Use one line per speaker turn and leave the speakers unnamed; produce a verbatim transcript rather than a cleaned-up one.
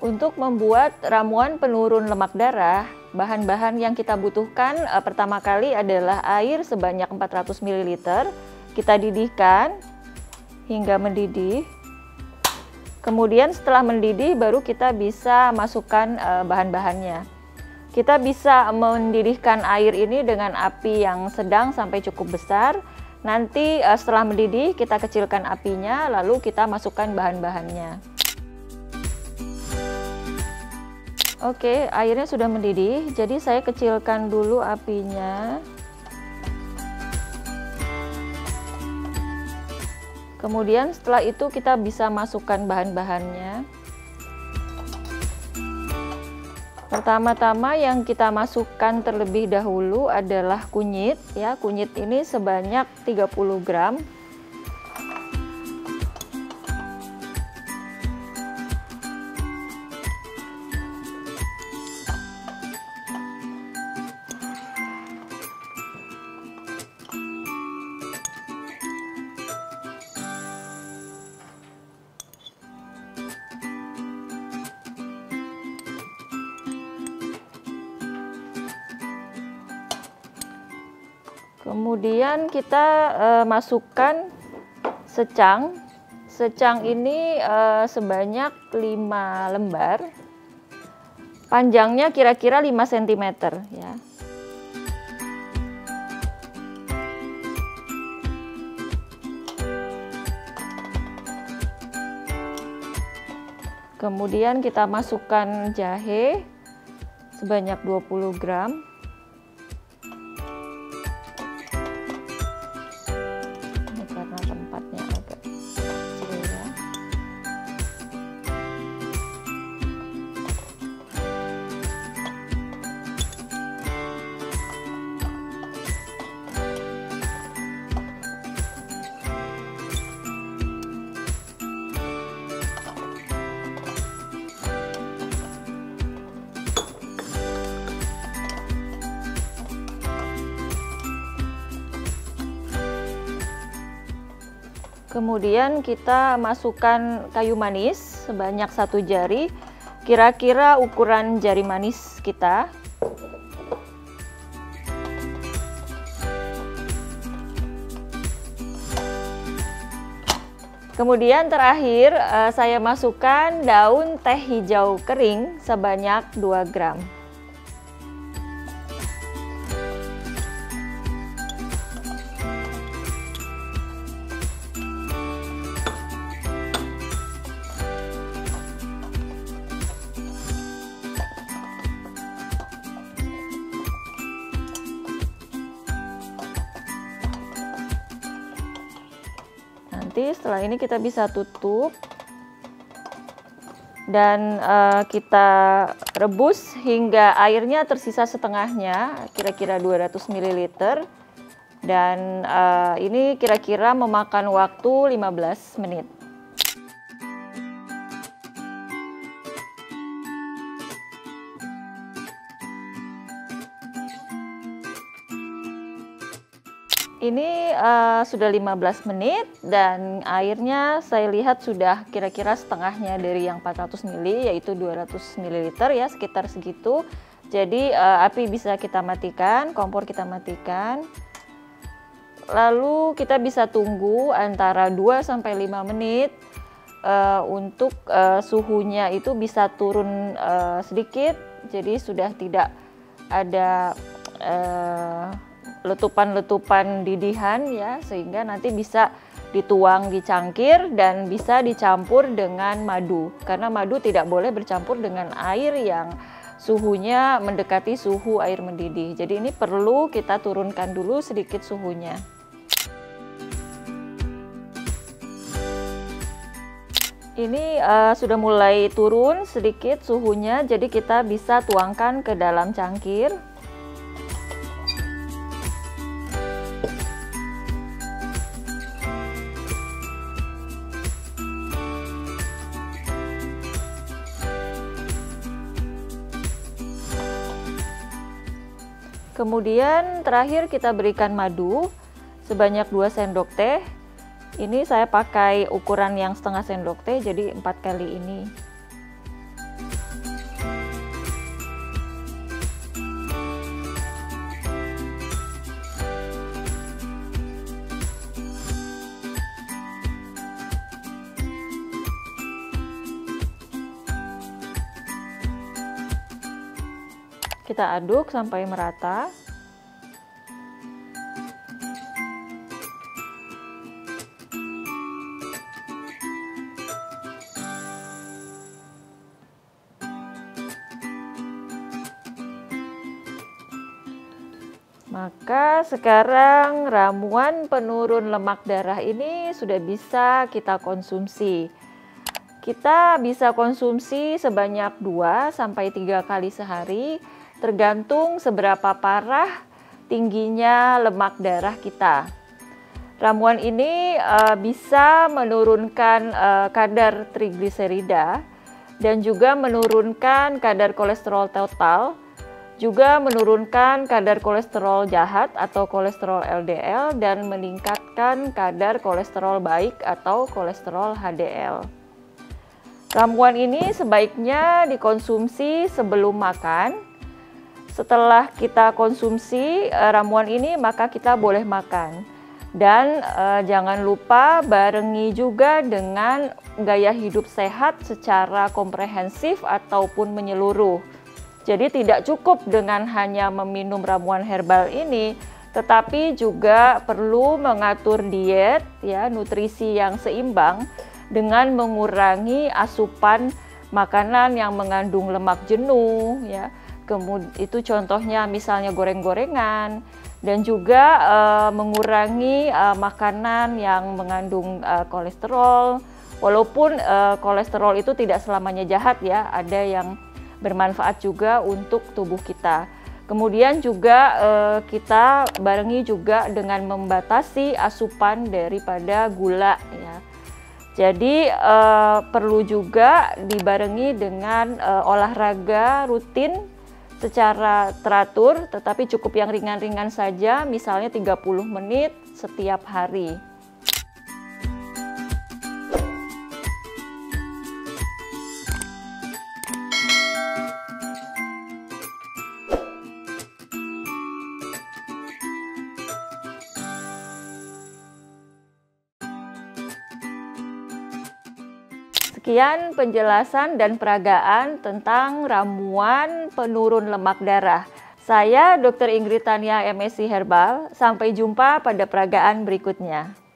Untuk membuat ramuan penurun lemak darah, bahan-bahan yang kita butuhkan e, pertama kali adalah air sebanyak empat ratus mililiter. Kita didihkan hingga mendidih. Kemudian setelah mendidih baru kita bisa masukkan e, bahan-bahannya. Kita bisa mendidihkan air ini dengan api yang sedang sampai cukup besar. Nanti e, setelah mendidih kita kecilkan apinya, lalu kita masukkan bahan-bahannya. Oke, airnya sudah mendidih, jadi saya kecilkan dulu apinya. Kemudian setelah itu kita bisa masukkan bahan-bahannya. Pertama-tama yang kita masukkan terlebih dahulu adalah kunyit, ya. Kunyit ini sebanyak tiga puluh gram. Kemudian kita e, masukkan secang. Secang ini e, sebanyak lima lembar. Panjangnya kira-kira lima sentimeter, ya. Kemudian kita masukkan jahe sebanyak dua puluh gram. Karena tempatnya agak kecil, ya. Kemudian kita masukkan kayu manis sebanyak satu jari, kira-kira ukuran jari manis kita. Kemudian terakhir saya masukkan daun teh hijau kering sebanyak dua gram. Nanti setelah ini kita bisa tutup dan uh, kita rebus hingga airnya tersisa setengahnya, kira-kira dua ratus mililiter, dan uh, ini kira-kira memakan waktu lima belas menit. Ini uh, sudah lima belas menit dan airnya saya lihat sudah kira-kira setengahnya dari yang empat ratus mililiter, yaitu dua ratus mililiter, ya, sekitar segitu. Jadi uh, api bisa kita matikan, kompor kita matikan. Lalu kita bisa tunggu antara dua sampai lima menit uh, untuk uh, suhunya itu bisa turun uh, sedikit. Jadi sudah tidak ada uh, letupan-letupan didihan, ya, sehingga nanti bisa dituang di cangkir dan bisa dicampur dengan madu, karena madu tidak boleh bercampur dengan air yang suhunya mendekati suhu air mendidih. Jadi ini perlu kita turunkan dulu sedikit suhunya. Ini uh, sudah mulai turun sedikit suhunya, jadi kita bisa tuangkan ke dalam cangkir. Kemudian terakhir kita berikan madu sebanyak dua sendok teh. Ini saya pakai ukuran yang setengah sendok teh, jadi empat kali ini. kita aduk sampai merata. Maka sekarang ramuan penurun lemak darah ini sudah bisa kita konsumsi. Kita bisa konsumsi sebanyak dua sampai tiga kali sehari, tergantung seberapa parah tingginya lemak darah kita. Ramuan ini uh, bisa menurunkan uh, kadar trigliserida dan juga menurunkan kadar kolesterol total, juga menurunkan kadar kolesterol jahat atau kolesterol L D L dan meningkatkan kadar kolesterol baik atau kolesterol H D L. Ramuan ini sebaiknya dikonsumsi sebelum makan. Setelah kita konsumsi ramuan ini, maka kita boleh makan. Dan eh, jangan lupa barengi juga dengan gaya hidup sehat secara komprehensif ataupun menyeluruh. Jadi tidak cukup dengan hanya meminum ramuan herbal ini, tetapi juga perlu mengatur diet, ya, nutrisi yang seimbang dengan mengurangi asupan makanan yang mengandung lemak jenuh, ya. Kemudian itu contohnya misalnya goreng-gorengan, dan juga uh, mengurangi uh, makanan yang mengandung uh, kolesterol. Walaupun uh, kolesterol itu tidak selamanya jahat, ya, ada yang bermanfaat juga untuk tubuh kita. Kemudian juga eh, kita barengi juga dengan membatasi asupan daripada gula, ya. Jadi eh, perlu juga dibarengi dengan eh, olahraga rutin secara teratur, tetapi cukup yang ringan-ringan saja, misalnya tiga puluh menit setiap hari. Sekian penjelasan dan peragaan tentang ramuan penurun lemak darah. Saya dokter Ingrid Tania M Si Herbal. Sampai jumpa pada peragaan berikutnya.